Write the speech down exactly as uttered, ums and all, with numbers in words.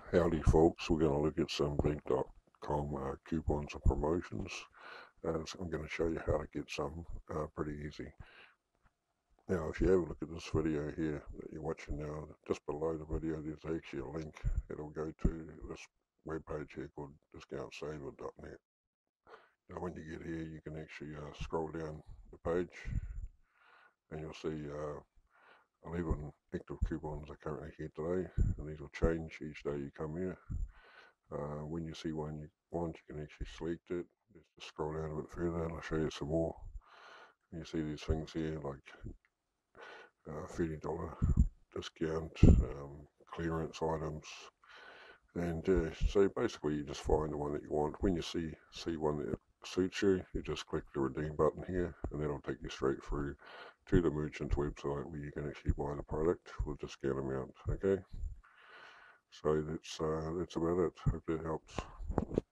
Howdy folks, we're going to look at some big dot com uh, coupons and promotions. Uh, so I'm going to show you how to get some uh, pretty easy. Now if you have a look at this video here that you're watching now, just below the video there's actually a link. It'll go to this webpage here called discount saver dot net. Now when you get here you can actually uh, scroll down the page and you'll see uh, eleven active coupons are currently here today, and these will change each day you come here. Uh, when you see one you want, you can actually select it. Just scroll down a bit further and I'll show you some more. You see these things here like uh, thirty dollar discount, um, clearance items, and uh, so basically you just find the one that you want. When you see see one that suits you, you just click the redeem button here and that'll take you straight through to the merchant's website where you can actually buy the product for a discount amount. Okay, so that's uh, that's about it. Hope that helps.